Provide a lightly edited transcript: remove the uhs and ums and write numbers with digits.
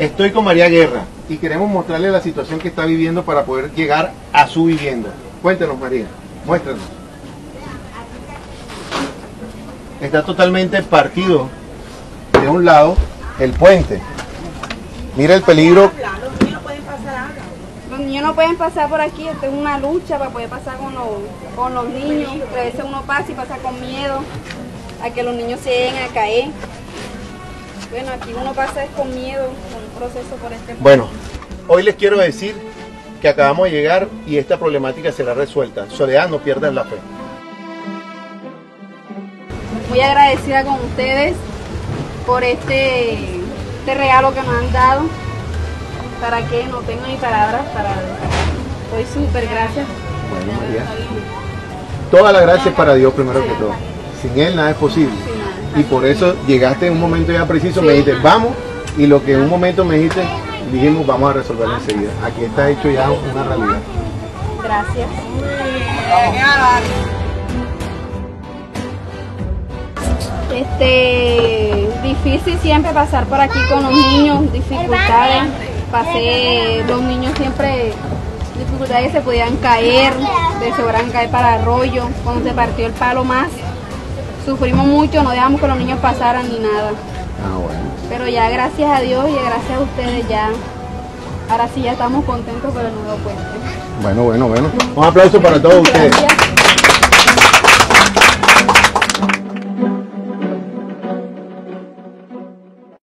Estoy con María Guerra y queremos mostrarle la situación que está viviendo para poder llegar a su vivienda. Cuéntenos, María, muéstranos. Está totalmente partido de un lado el puente. Mira el peligro. Los niños no pueden pasar por aquí, esto es una lucha para poder pasar con los niños. A veces uno pasa y pasa con miedo a que los niños se lleguen a caer. Bueno, aquí uno pasa es con miedo, con un proceso por este. Bueno, hoy les quiero decir que acabamos de llegar y esta problemática será resuelta. Soledad, no pierdan la fe. Muy agradecida con ustedes por este regalo que nos han dado. Para que no tengo ni palabras para... Estoy súper, gracias. Bueno, María, toda la gracia es para Dios primero que todo. Sin Él nada es posible. Y por eso llegaste en un momento ya preciso, me dijiste, vamos, y lo que en un momento me dijiste, dijimos, vamos a resolverlo enseguida. Aquí está hecho ya una realidad. Gracias. Difícil siempre pasar por aquí con los niños, dificultades. Pasé, los niños siempre, dificultades que se podían caer, se podían caer para arroyo. Cuando se partió el palo más, sufrimos mucho, no dejamos que los niños pasaran ni nada. Bueno. Pero ya gracias a Dios y gracias a ustedes ya, ahora sí ya estamos contentos por el nuevo puente. Bueno. Un aplauso para todos ustedes.